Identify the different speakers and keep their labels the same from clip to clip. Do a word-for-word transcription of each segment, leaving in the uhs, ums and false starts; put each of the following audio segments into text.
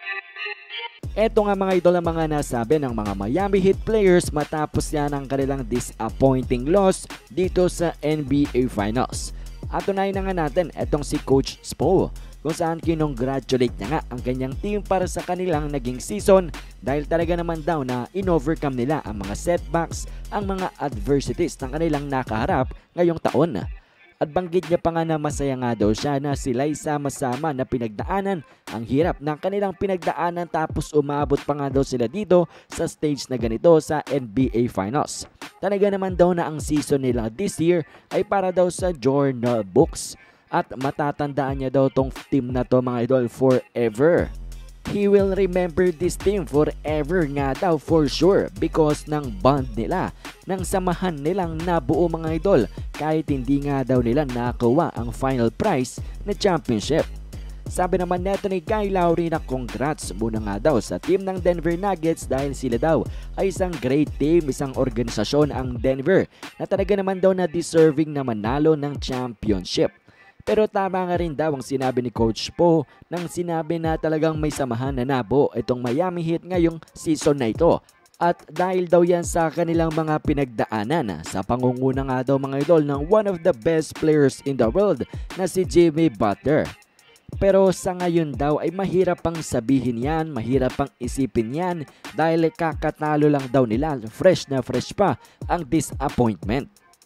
Speaker 1: Eto nga mga idol ang mga nasabi ng mga Miami Heat players matapos yan ang kanilang disappointing loss dito sa N B A Finals. At tunayin na nga natin etong si Coach Spo kung saan kinongratulate niya nga ang kanyang team para sa kanilang naging season dahil talaga naman daw na in-overcome nila ang mga setbacks, ang mga adversities ng kanilang nakaharap ngayong taon. At banggit niya pa nga na masaya nga daw siya na sila'y sama-sama na pinagdaanan ang hirap ng kanilang pinagdaanan tapos umabot pa nga daw sila dito sa stage na ganito sa N B A Finals. Talaga naman daw na ang season nila this year ay para daw sa journal books at matatandaan niya daw tong team na to mga idol forever. He will remember this team forever nga daw for sure because ng bond nila, ng samahan nilang nabuo mga idol kahit hindi nga daw nila nakakuha ang final prize na championship. Sabi naman neto ni Kyle Lowry na congrats muna nga daw sa team ng Denver Nuggets dahil sila daw ay isang great team, isang organisasyon ang Denver na talaga naman daw na deserving na manalo ng championship. Pero tama nga rin daw ang sinabi ni Coach Po nang sinabi na talagang may samahan na nabuo itong Miami Heat ngayong season na ito. At dahil daw yan sa kanilang mga pinagdaanan sa pangunguna nga daw mga idol ng one of the best players in the world na si Jimmy Butler. Pero sa ngayon daw ay mahirap pang sabihin yan, mahirap pang isipin yan dahil kakatalo lang daw nila, fresh na fresh pa ang disappointment.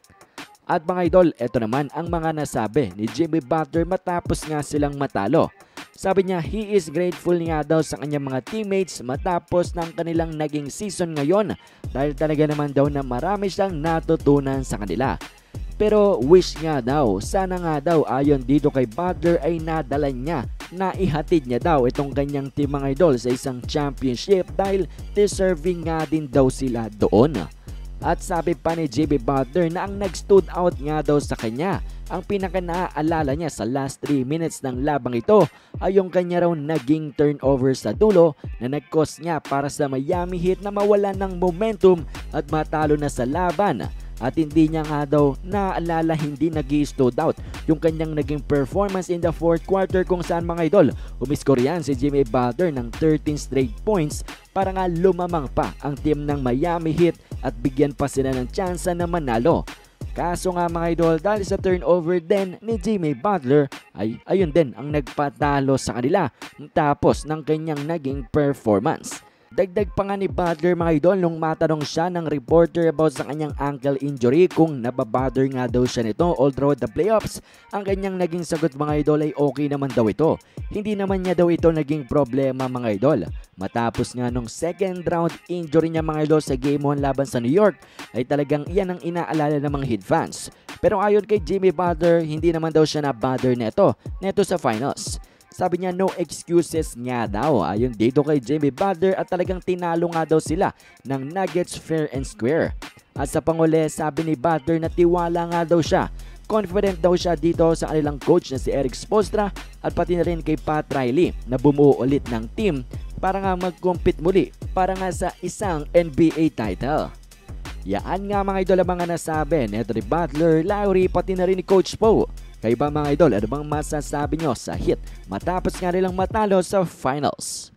Speaker 1: At mga idol, eto naman ang mga nasabi ni Jimmy Butler matapos nga silang matalo. Sabi niya, he is grateful nga daw sa kanyang mga teammates matapos ng kanilang naging season ngayon dahil talaga naman daw na marami siyang natutunan sa kanila. Pero wish nga daw, sana nga daw ayon dito kay Butler ay nadala niya, naihatid niya daw itong kanyang team mga idol sa isang championship dahil deserving nga din daw sila doon. At sabi pa ni Jimmy Butler na ang nag-stood out nga daw sa kanya, ang pinaka-naaalala niya sa last three minutes ng labang ito ay yung kanya raw naging turnover sa dulo na nag-cause niya para sa Miami Heat na mawala ng momentum at matalo na sa laban. At hindi niya nga daw naalala, hindi nag-stood out yung kanyang naging performance in the fourth quarter kung saan mga idol umiskor yan si Jimmy Butler ng thirteen straight points para nga lumamang pa ang team ng Miami Heat at bigyan pa sila ng tsansa na manalo. Kaso nga mga idol dahil sa turnover din ni Jimmy Butler ay ayun din ang nagpatalo sa kanila tapos ng kanyang naging performance. Dagdag pa nga ni Butler mga idol nung matanong siya ng reporter about sa kanyang ankle injury kung nababother nga daw siya nito all throughout the playoffs. Ang kanyang naging sagot mga idol ay okay naman daw ito. Hindi naman niya daw ito naging problema mga idol. Matapos nga nung second round injury niya mga idol sa game one laban sa New York ay talagang iyan ang inaalala ng mga Heat fans. Pero ayon kay Jimmy Butler hindi naman daw siya na-bother neto, neto sa finals. Sabi niya no excuses nga daw ayon dito kay Jimmy Butler at talagang tinalo nga daw sila ng Nuggets fair and square. At sa panguli sabi ni Butler na tiwala nga daw siya. Confident daw siya dito sa kanilang coach na si Erik Spoelstra at pati na rin kay Pat Riley na bumuo ulit ng team para nga mag-compete muli para nga sa isang N B A title. Yaan nga mga idol ang mga nasabi ni Anthony Butler, Lowry pati na rin ni Coach Po. Kayo ba mga idol, ano bang masasabi nyo sa Heat matapos nga nilang matalo sa finals?